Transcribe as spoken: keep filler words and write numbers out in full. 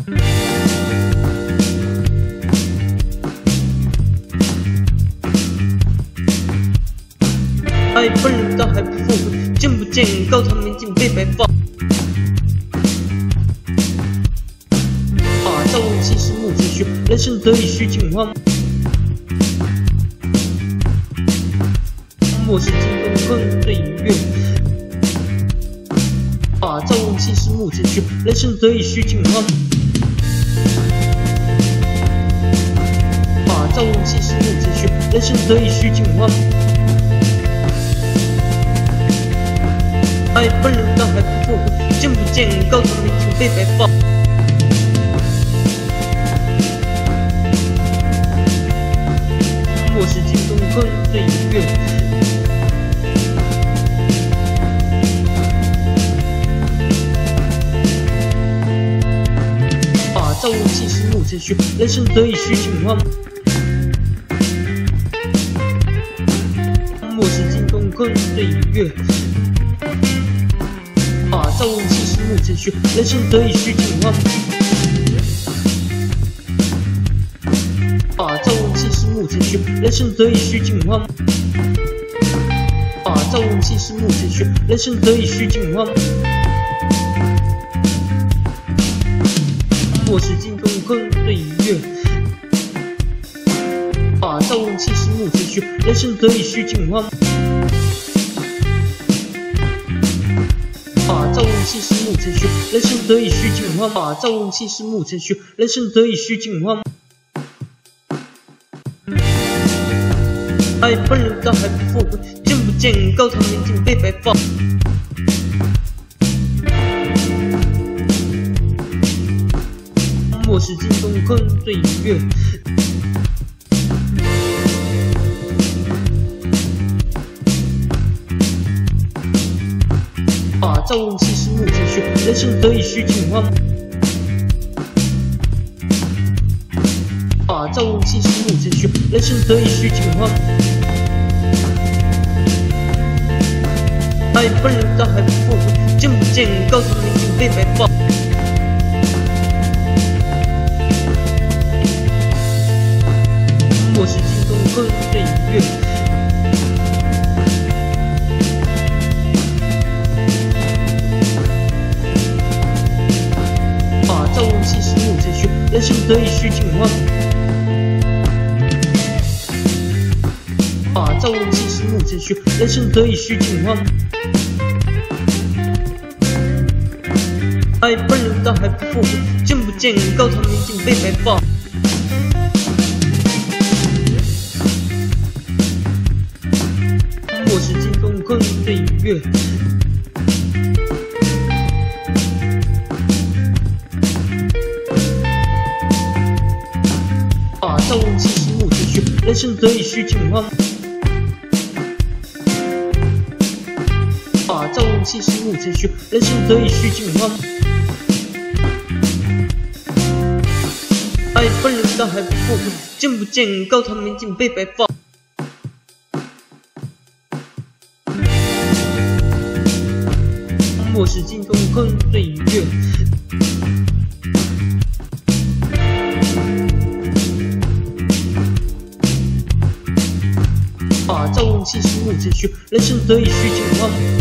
爱本人倒还不后悔，见不见高堂明镜被白发。啊，朝闻夕拾暮子虚，人生得意须尽欢。莫使金钟恨对影月。啊，朝闻夕拾暮子虚，人生得意须尽欢。啊，朝闻夕拾暮子虚，人生得意须尽欢。 爱本人倒还不后悔，见不见高堂明镜被白发。莫使金钟恨对影月。啊，朝闻夕拾暮子虚，人生得意须尽欢。莫使金钟恨对影月。 啊，朝闻夕拾暮子虚，人生得意须尽欢。啊，朝闻夕拾暮子虚，人生得意须尽欢。啊，朝闻夕拾暮子虚，人生得意须尽欢。莫使金钟恨对影月。啊，朝闻夕拾暮子虚，人生得意须尽欢。 啊，朝闻夕拾暮子虚，人生得意须尽欢。啊，朝闻夕拾暮子虚，人生得意须尽欢。爱本人倒还不后悔，见不见高堂明镜被白发。莫使金钟恨对影月。 啊，朝闻夕拾暮子虚，人生得意须尽欢。啊，朝闻夕拾暮子虚，人生得意须尽欢。爱本人倒还不后悔，见不见高堂明镜被白发。莫使金钟恨对影月。 朝闻夕拾暮子虚，人生得意须尽欢。啊，朝闻夕拾暮子虚，人生得意须尽欢。爱本人倒还不后悔，见不见高堂明镜被白发。莫使金钟恨对影月。 啊，朝闻夕拾暮子虚，人生得意须尽欢。啊，朝闻夕拾暮子虚，人生得意须尽欢。爱本人倒还不后悔，见不见高堂明镜被白发。莫使金钟恨对影月。 啊，朝闻夕拾暮子虚，人生得意须尽欢。